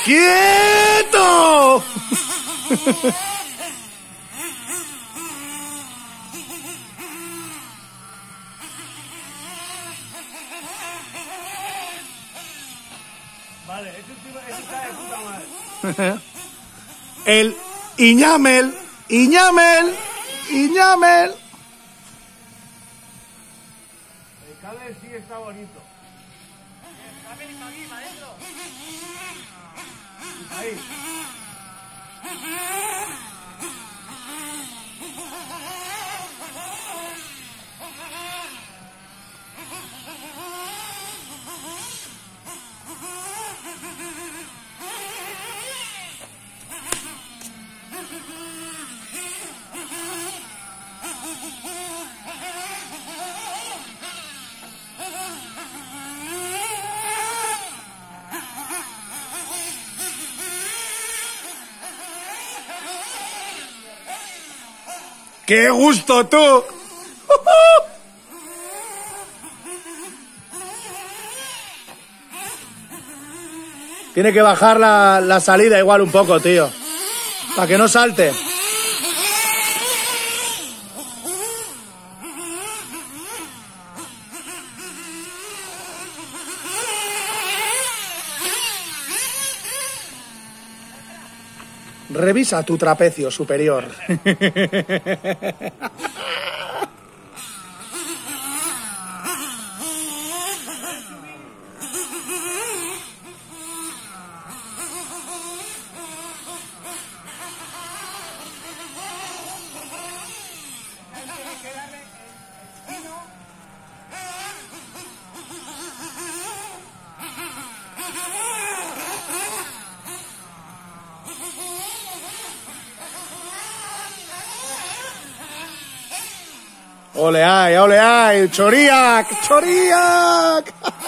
¡Quieto! Vale, eso está de puta madre. El Iñamel. El cable sí está bonito. El cable está aquí, para adentro. Ahí. ¡Qué gusto, tú! Tiene que bajar la salida igual un poco, tío. Para que no salte. Revisa tu trapecio superior. Ole ay, Choriak.